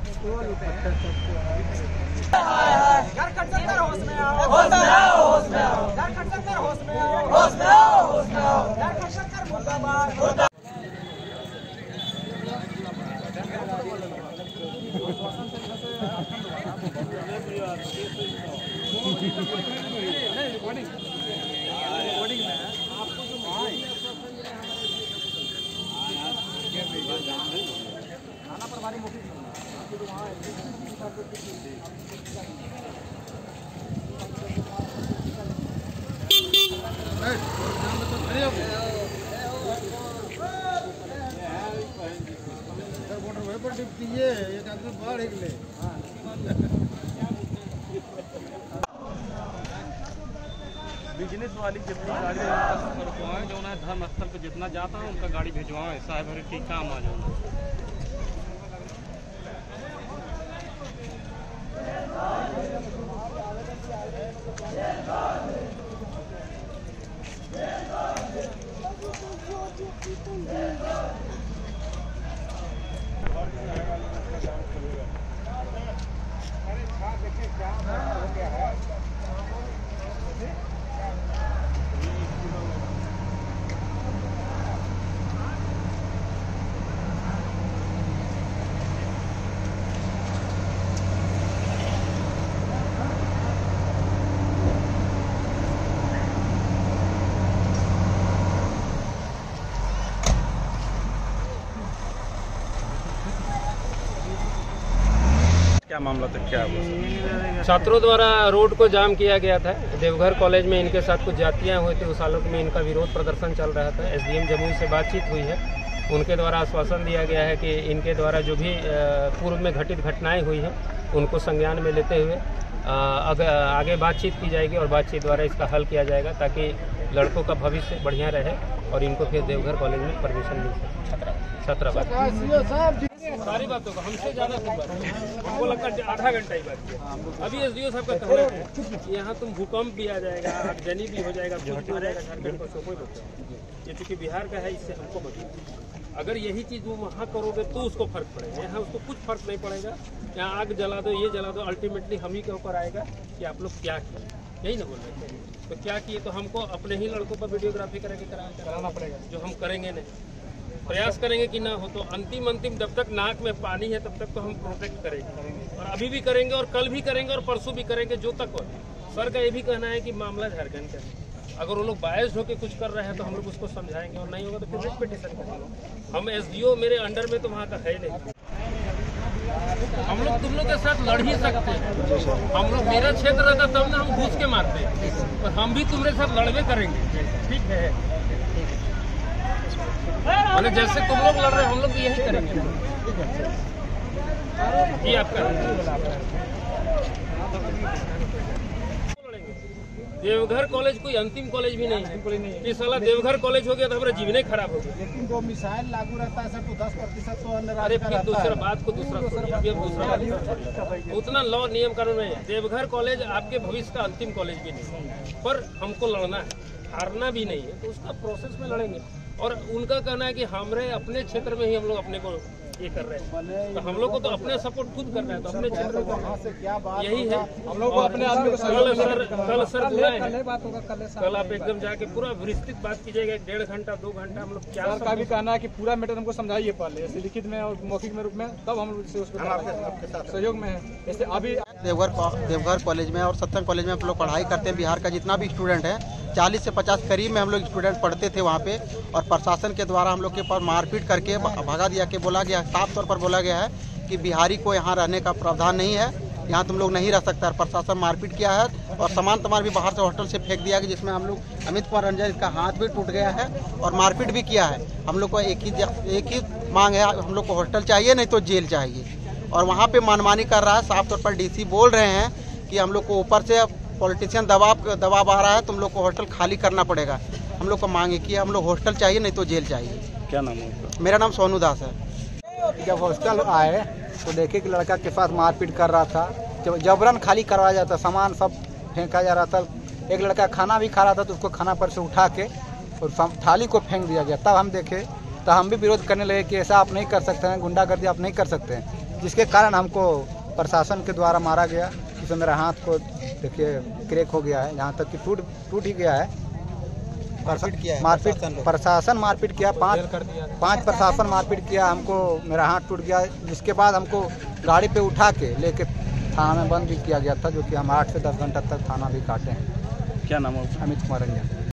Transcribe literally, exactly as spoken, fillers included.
Business वाली जितनी गाड़ी रुकवाएं जो है धर्म स्थल पे जितना जाता है उनका गाड़ी भिजवाएं साहब हर ठीक काम आ जाए। क्या मामला था, क्या हुआ? छात्रों द्वारा रोड को जाम किया गया था। देवघर कॉलेज में इनके साथ कुछ जातियां हुई थी, उस आलोक में इनका विरोध प्रदर्शन चल रहा था। एसडीएम जमुई से बातचीत हुई है, उनके द्वारा आश्वासन दिया गया है कि इनके द्वारा जो भी पूर्व में घटित घटनाएं हुई हैं उनको संज्ञान में लेते हुए अगर आगे बातचीत की जाएगी और बातचीत द्वारा इसका हल किया जाएगा ताकि लड़कों का भविष्य बढ़िया रहे और इनको फिर देवघर कॉलेज में परमिशन मिल सके। छात्रा सारी बातों का हमसे ज़्यादा हमको लगता है आधा घंटा ही बात किया। अभी एसडीओ साहब का कहना है कि यहाँ तुम भूकंप भी आ जाएगा, आगजनी भी हो जाएगा, कुछ भी हो जाएगा, झारखंड को कोई बच्चा ये चूँकि बिहार का है, इससे हमको बता अगर यही चीज़ वो वहाँ करोगे तो उसको फर्क पड़ेगा, यहाँ उसको कुछ फर्क नहीं पड़ेगा। यहाँ आग जला दो, ये जला दो, अल्टीमेटली हम ही के ऊपर आएगा कि आप लोग क्या किए, यही ना बोल रहे थे। तो क्या किए, तो हमको अपने ही लड़कों पर वीडियोग्राफी करके कराना पड़ेगा, जो हम करेंगे नहीं। प्रयास करेंगे कि ना हो, तो अंतिम अंतिम जब तक नाक में पानी है तब तक तो हम प्रोटेक्ट करेंगे और अभी भी करेंगे और कल भी करेंगे और परसों भी करेंगे जो तक हो। सर का ये भी कहना है कि मामला झारखंड का है, अगर वो लोग बायस्ड होकर कुछ कर रहे हैं तो हम लोग उसको समझाएंगे और नहीं होगा तो फिर पिटीशन करेंगे। हम एसडीओ मेरे अंडर में तो वहाँ का है नहीं, हम लोग तुम लोग के साथ लड़ ही सकते हैं। हम लोग मेरा क्षेत्र रहता तब ना हम घुस के मारते हैं, और हम भी तुम्हारे साथ लड़वे करेंगे, ठीक है। मैंने जैसे तुम लोग लड़ रहे हैं हम लोग भी यही करेंगे जी। आपका देवघर कॉलेज कोई अंतिम कॉलेज भी नहीं है कि साला देवघर कॉलेज हो गया तो हमारा जीवन ही खराब हो गया। लेकिन जो मिसाइल लागू रहता है सर तो दस प्रतिशत तो अंदर। अरे फिर दूसरा बात को दूसरा अभी अब दूसरा बात उतना लॉ नियम कानून में है। देवघर कॉलेज आपके भविष्य का अंतिम कॉलेज भी नहीं है, पर हमको लड़ना है, हारना भी नहीं है, तो उसका प्रोसेस में लड़ेंगे। और उनका कहना है कि हमारे अपने क्षेत्र में ही हम लोग अपने को ये कर रहे हैं, तो हम लोग को तो अपने सपोर्ट खुद करना है, तो अपने क्षेत्र में करना है, यही है। हम लोग को अपने आदमी को कल सर कल सर बुलाए हैं, कल आप एकदम जाके पूरा विस्तृत बात कीजिएगा, एक डेढ़ घंटा दो घंटा हम लोग क्या का भी कहना है कि पूरा मैटर हमको समझाइए पहले, ऐसे लिखित में और मौखिक में रूप में, तब हम उसके सहयोग में है। जैसे अभी देवघर देवघर कॉलेज में और सत्संग कॉलेज में हम लोग पढ़ाई करते हैं। बिहार का जितना भी स्टूडेंट है चालीस से पचास करीब में हम लोग स्टूडेंट पढ़ते थे वहाँ पे, और प्रशासन के द्वारा हम लोग के पास मारपीट करके भगा दिया के बोला गया, साफ तौर पर बोला गया है कि बिहारी को यहाँ रहने का प्रावधान नहीं है, यहाँ तुम लोग नहीं रह सकता। प्रशासन मारपीट किया है और सामान तमाम भी बाहर से हॉस्टल से फेंक दिया गया, जिसमें हम लोग अमित कुमार रंजन का हाथ भी टूट गया है और मारपीट भी किया है। हम लोग को एक ही एक ही मांग है, हम लोग को हॉस्टल चाहिए नहीं तो जेल चाहिए। और वहाँ पे मनमानी कर रहा है, साफ तौर पर डीसी बोल रहे हैं कि हम लोग को ऊपर से पॉलिटिशियन दबाव दबाव आ रहा है, तुम लोग को हॉस्टल खाली करना पड़ेगा। हम लोग को मांग है कि हम लोग हॉस्टल चाहिए नहीं तो जेल चाहिए। क्या नाम है? मेरा नाम सोनू दास है। जब हॉस्टल आए तो देखे कि लड़का के साथ मारपीट कर रहा था, जब जबरन खाली करवाया जाता, सामान सब फेंका जा रहा था। एक लड़का खाना भी खा रहा था तो उसको खाना पर से उठा के और थाली को फेंक दिया गया। तब हम देखे तो हम भी विरोध करने लगे कि ऐसा आप नहीं कर सकते हैं, गुंडागर्दी आप नहीं कर सकते हैं, जिसके कारण हमको प्रशासन के द्वारा मारा गया। इसमें मेरा हाथ को देखिए क्रैक हो गया है, यहाँ तक कि टूट टूट ही गया है। मारपीट किया है मारपीट प्रशासन लोग। प्रशासन मारपीट किया, पाँच पाँच प्रशासन मारपीट किया हमको। मेरा हाथ टूट गया, जिसके बाद हमको गाड़ी पे उठा के लेके थाना में बंद भी किया गया था, जो कि हम आठ से दस घंटा तक थाना भी काटे हैं। क्या नाम है? अमित कुमार रंजन।